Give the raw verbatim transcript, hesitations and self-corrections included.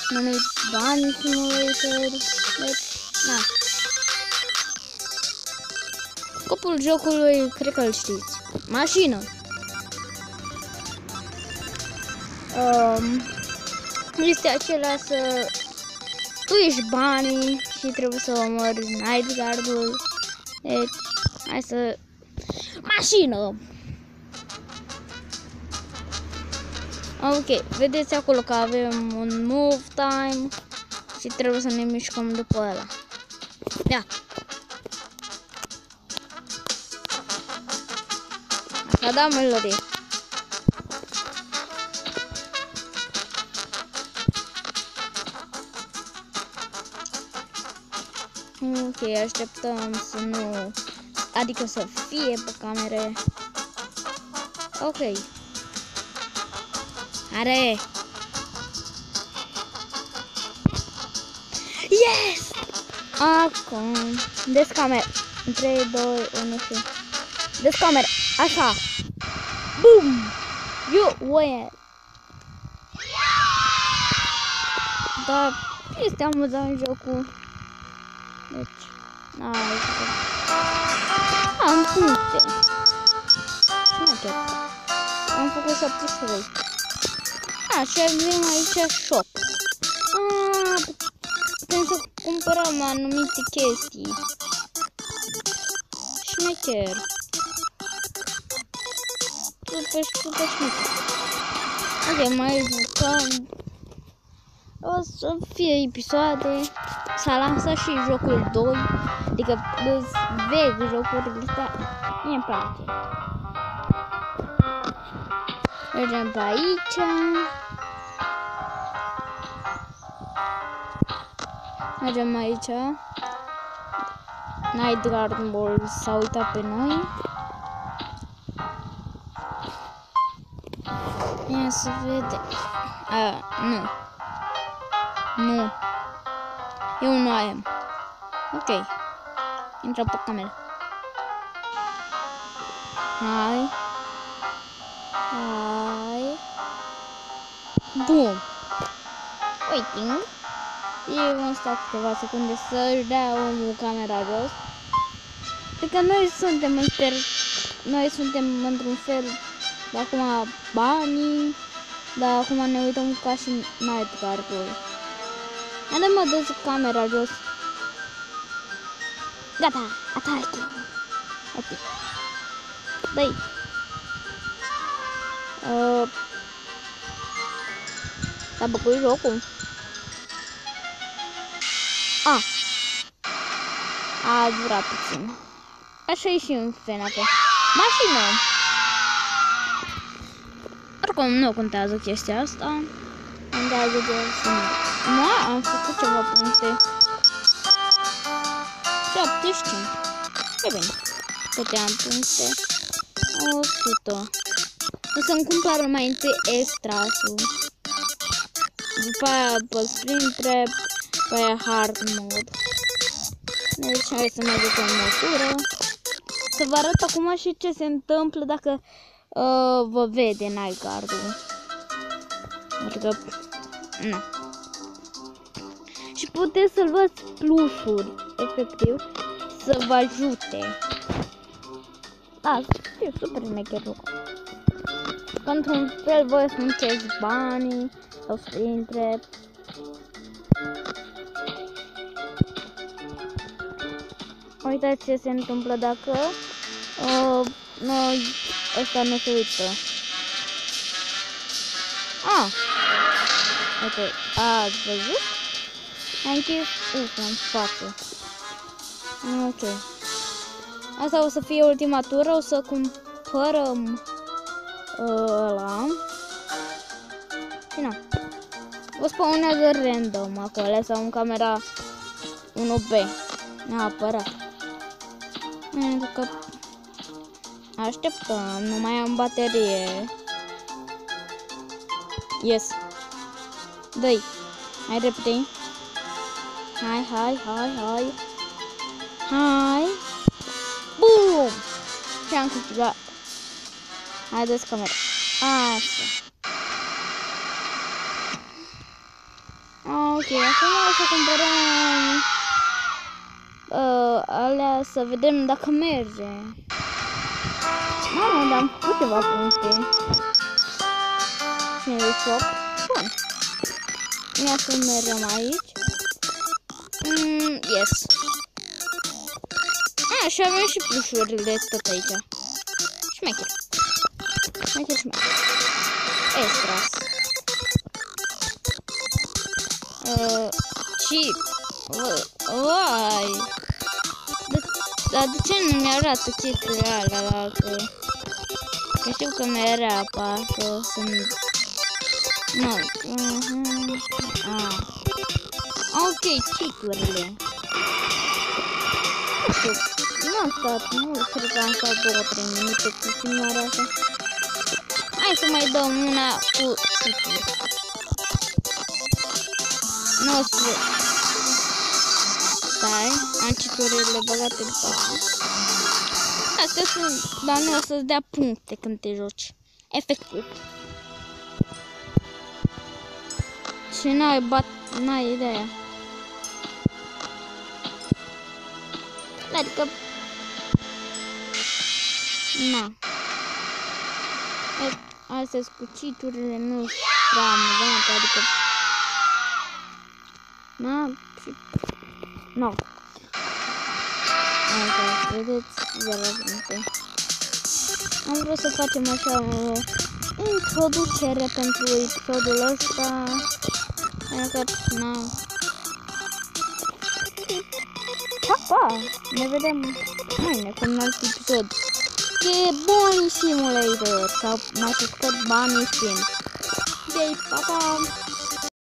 numit Bani Simulator. Deci, na. Scopul jocului, cred că îl știți. Mașină. Um, este acela să tu ești banii și trebuie să omori Night Guard-ul. Deci, hai să... Mașină! Ok, vedeți acolo că avem un move time și trebuie să ne mișcăm după ăla. Ia! Așa da melodie. Ok, așteptăm să nu... Adică să fie pe camere. Ok. Are! Yes! Acum... Descamer. trei, doi, unu și... Descamer. Așa. Boom! You win! Dar este amuzant jocul. Deci... Hai să... Am puncte. Și mai chiar. Am făcut șaptezeci și trei. A, și avem aici shop. Ah, putem să cumpărăm anumite chestii. Șmecher. Super, super șmecher. Ok, mai jucăm. O să fie episoade. S-a lansat și jocul doi. Adică îți vezi jocurile astea. Mie-mi place. Mergem pe aici. Mergem aici. Night Guard s-a uitat pe noi. Ia să vedem. A, nu. Nu. Eu nu am. Ok. Intră pe cameră. Hai. Hai. Bum. Waiting. E vom sta câteva secunde să-și dea omul camera jos. Cred că noi suntem în sper... Noi suntem într-un fel de acum banii. Dar acum ne uităm ca și Night Guard-ul. Haide mă, dă camera jos. Gata, atac. Ok. Dă-i. Uh, S-a băcut jocul. A. A durat puțin. Așa e și în F N A F. Mașină. Oricum nu contează chestia asta. Contează doar să nu. Am făcut ceva puncte. șaptezeci și cinci. E bine. Câte am puncte? o sută. O să-mi cumpăr mai întâi extrasul. După aia pe Spring Trap. După aia Hard Mode. Deci hai să mai ducem măsură. Să vă arăt acum și ce se întâmplă dacă uh, vă vede Night Guard-ul. Adică... Nu. Și puteți să-l văd plusuri, efectiv, să vă ajute. Da, e super mecher jocul. Că într-un fel voi sunteți banii sau Spring Trap. Uitați ce se întâmplă dacă uh, noi ăsta nu se uită. Ah! Ok, ați văzut? Am închis ufa în față. Ok. Asta o să fie ultima tură, o să cumpărăm ăla. Și na. Vă spawnează random acolo sau în camera unu B. Neapărat. Pentru că așteptăm, nu mai am baterie. Yes. Dă-i. Hai repede. Hai, hai, hai, hai. Hai. Bum! Și am câștigat. Haideți camera. Așa. Ok, acum o să cumpărăm uh, alea să vedem dacă merge. Mamă, dar am făcut ceva puncte. cinci opt. Bun. Ia să mergem aici. Mm, yes. A, și avem și plușurile tot aici. Șmecher. Șmecher, șmecher. Extras. Uh, cheat. Uai. Dar de ce nu mi-arată cheat-urile alea la alte? Că știu că mi-era apasă să-mi... Nu. Uh-huh. Ah. Ok, cheat-urile. Nu știu. Nu am stat, nu cred că am stat două trei minute cu filmarea asta. Hai să mai dăm una cu cheat-uri. Nu o să... Stai, am cheat-urile băgate după asta. Astea sunt, dar nu o să-ți dea puncte când te joci. Efectiv. Și n-ai bat, n-ai ideea. Adică... Na. Astea cu cheat-urile nu sunt prea amuzante, adică... Na, și... Nu. Asta, vedeți, zero puncte. Am vrut să facem așa o introducere pentru episodul ăsta. Pentru că, na... Pa, pa! Ne vedem mâine cu un alt episod. E Bunny Simulator sau mai scurt Bunny Sim. Ok, pa, pa!